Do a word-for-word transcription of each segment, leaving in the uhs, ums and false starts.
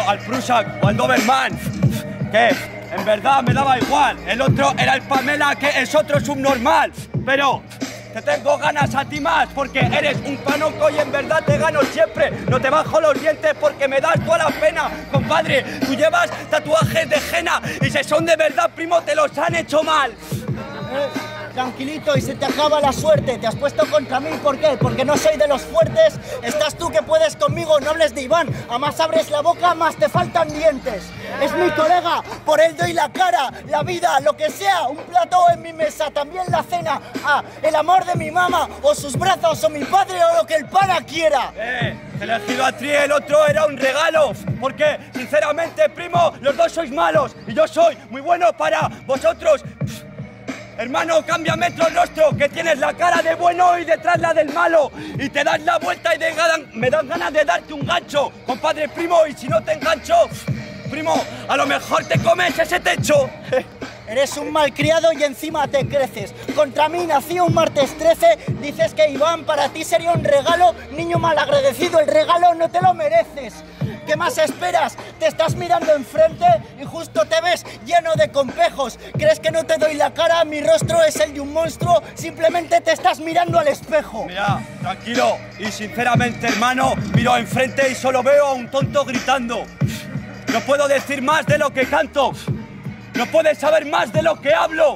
al Prusak o al Doberman, que en verdad me daba igual. El otro era el Pamela, que es otro subnormal. Pero te tengo ganas a ti más porque eres un canoco y en verdad te gano siempre. No te bajo los dientes porque me das toda la pena. Compadre, tú llevas tatuajes de henna y si son de verdad, primo, te los han hecho mal. Eh, tranquilito, y se te acaba la suerte. Te has puesto contra mí, ¿por qué? Porque no soy de los fuertes. Estás tú que puedes conmigo, no hables de Iván. A más abres la boca, más te faltan dientes. Es mi colega, por él doy la cara, la vida, lo que sea. Un plato en mi mesa, también la cena. Ah, el amor de mi mamá, o sus brazos, o mi padre, o lo que el pana quiera. Eh, te he elegido a ti, el otro era un regalo. Porque, sinceramente, primo, los dos sois malos. Y yo soy muy bueno para vosotros. Hermano, cámbiame otro rostro, que tienes la cara de bueno y detrás la del malo. Y te das la vuelta y de ganan, me dan ganas de darte un gancho. Compadre, primo, y si no te engancho, primo, a lo mejor te comes ese techo. Eres un malcriado y encima te creces. Contra mí nací un martes trece. Dices que Iván para ti sería un regalo. Niño malagradecido, el regalo no te lo mereces. ¿Qué más esperas? Te estás mirando enfrente y justo te ves lleno de complejos. ¿Crees que no te doy la cara? Mi rostro es el de un monstruo. Simplemente te estás mirando al espejo. Mira, tranquilo. Y sinceramente, hermano, miro enfrente y solo veo a un tonto gritando. No puedo decir más de lo que canto. No puedes saber más de lo que hablo.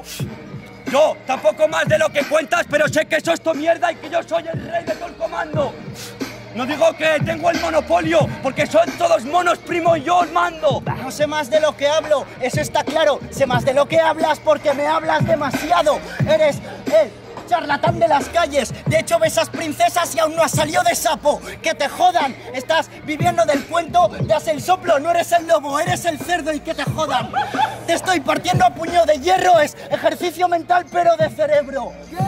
Yo tampoco más de lo que cuentas, pero sé que eso es tu mierda y que yo soy el rey de todo el comando. No digo que tengo el monopolio, porque son todos monos, primo, y yo os mando. No sé más de lo que hablo, eso está claro. Sé más de lo que hablas porque me hablas demasiado. Eres el charlatán de las calles. De hecho, besas princesas y aún no has salido de sapo. ¡Que te jodan! Estás viviendo del cuento, das el soplo. No eres el lobo, eres el cerdo y que te jodan. Te estoy partiendo a puño de hierro. Es ejercicio mental, pero de cerebro.